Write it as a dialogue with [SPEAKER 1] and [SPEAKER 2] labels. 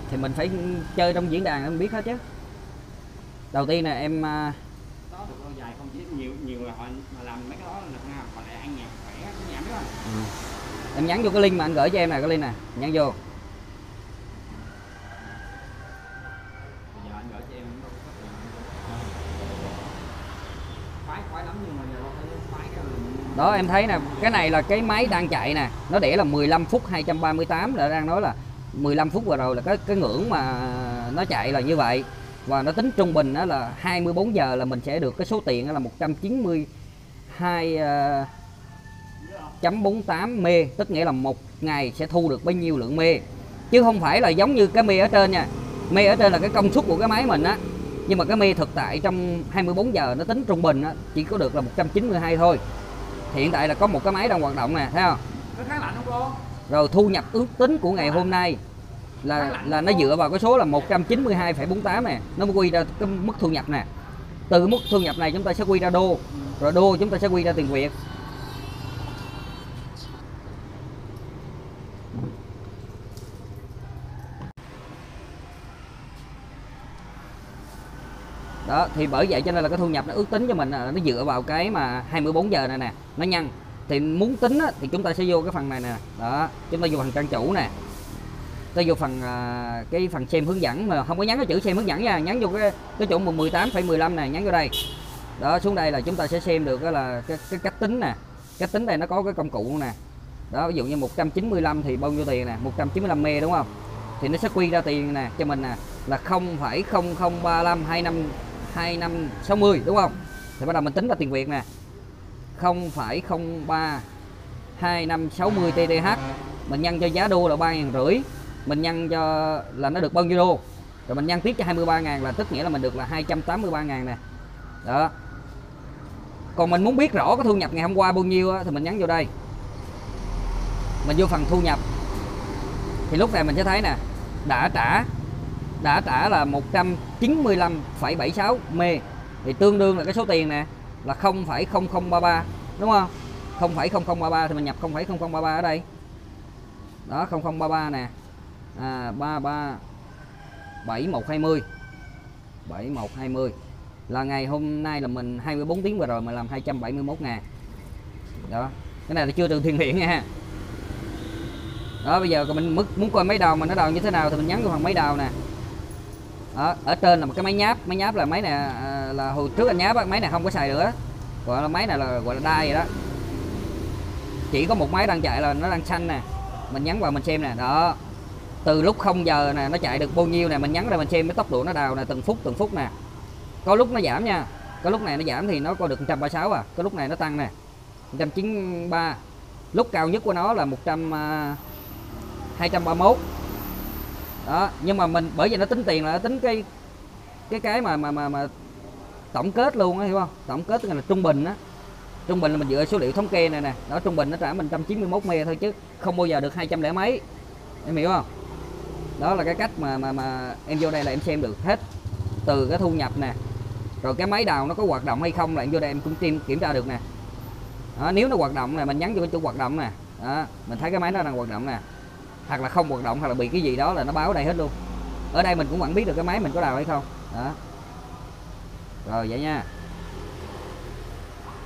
[SPEAKER 1] thì mình phải chơi trong diễn đàn em biết hết chứ. Đầu tiên nè em
[SPEAKER 2] đó được lâu dài không, chỉ nhiều nhiều là họ mà làm mấy cái đó là họ lại ăn nhạc khỏe cái giảm đó.
[SPEAKER 1] em nhắn vô cái link mà anh gửi cho em nè, cái link nè, nhắn vô.
[SPEAKER 2] Bây giờ anh gửi cho em khoái lắm, nhưng mà giờ đâu phải khoái cái
[SPEAKER 1] Đó em thấy nè, cái này là cái máy đang chạy nè, nó để là 15 phút 238, là đang nói là 15 phút vừa rồi là cái ngưỡng mà nó chạy là như vậy. Và nó tính trung bình đó là 24 giờ là mình sẽ được cái số tiền đó là 192.48 mê, tức nghĩa là một ngày sẽ thu được bao nhiêu lượng mê. Chứ không phải là giống như cái mê ở trên nha. Mê ở trên là cái công suất của cái máy mình á. Nhưng mà cái mê thực tại trong 24 giờ nó tính trung bình á, chỉ có được là 192 thôi. Hiện tại là có một cái máy đang hoạt động nè, thấy không?
[SPEAKER 2] có kháng lạnh không cô?
[SPEAKER 1] Rồi thu nhập ước tính của ngày hôm nay là nó dựa vào cái số là 192,48 nè, nó mới quy ra cái mức thu nhập nè. Từ mức thu nhập này chúng ta sẽ quy ra đô, rồi đô chúng ta sẽ quy ra tiền Việt. Đó, thì bởi vậy cho nên là cái thu nhập nó ước tính cho mình nó dựa vào cái mà 24 giờ này nè, nó nhân. Thì muốn tính á, thì chúng ta sẽ vô cái phần này nè. Đó, chúng ta vô phần trang chủ nè. Tôi vô phần cái phần xem hướng dẫn, mà không có nhắn cái chữ xem hướng dẫn nha, nhắn vô cái chỗ 18,15 này, nhắn vô đây. Đó, xuống đây là chúng ta sẽ xem được đó là cái cách tính nè. Cách tính đây nó có cái công cụ nè. Đó, ví dụ như 195 thì bao nhiêu tiền nè, 195 me đúng không? Thì nó sẽ quy ra tiền nè cho mình nè là 0,0035 2560 đúng không? Thì bắt đầu mình tính ra tiền Việt nè. 0,03 2560 TTH. Mình nhân cho giá đô là 3.500, mình nhân cho là nó được bao nhiêu đô, rồi mình nhân tiếp cho 23.000 là tức nghĩa là mình được là 283.000 nè. Đó. Còn mình muốn biết rõ cái thu nhập ngày hôm qua bao nhiêu á, thì mình nhấn vô đây, mình vô phần thu nhập thì lúc này mình sẽ thấy nè, đã trả là 195,76 mê, thì tương đương là cái số tiền nè là 0,0033 đúng không? 0,0033 thì mình nhập 0,0033 ở đây. Đó, 0033 nè. 33 7120 7120 là ngày hôm nay là mình 24 tiếng vừa rồi mà làm 271.000. Đó, cái này là chưa trừ tiền điện nha. Đó, bây giờ mình muốn coi máy đầu mà nó đầu như thế nào thì mình nhấn vào phần máy đầu nè. Đó, ở trên là một cái máy nháp là máy này là hồi trước anh nháp á, máy này không có xài nữa, gọi là máy này là gọi là đai vậy đó. Chỉ có một máy đang chạy là nó đang xanh nè, mình nhấn vào mình xem nè. Đó, từ lúc 0 giờ nè nó chạy được bao nhiêu nè, mình nhấn ra mình xem cái tốc độ nó đào nè, từng phút nè. Có lúc nó giảm nha, có lúc này nó giảm thì nó có được 136 à, có lúc này nó tăng nè 193, lúc cao nhất của nó là 231. Đó, nhưng mà mình bởi vì nó tính tiền là nó tính cái mà tổng kết luôn á, hiểu không? Tổng kết tức là trung bình á. Trung bình là mình dựa số liệu thống kê này nè. Đó, trung bình nó trả mình 191 me thôi chứ không bao giờ được 200 lẻ mấy. Em hiểu không? Đó là cái cách mà em vô đây là em xem được hết từ cái thu nhập nè. Rồi cái máy đào nó có hoạt động hay không là em vô đây em cũng kiểm tra được nè. Đó, nếu nó hoạt động nè, mình nhấn vô cái chỗ hoạt động nè. Đó, mình thấy cái máy nó đang hoạt động nè. Hoặc là không hoạt động hoặc là bị cái gì đó là nó báo đây hết luôn. Ở đây mình cũng vẫn biết được cái máy mình có đào hay không. Đó. Rồi vậy nha.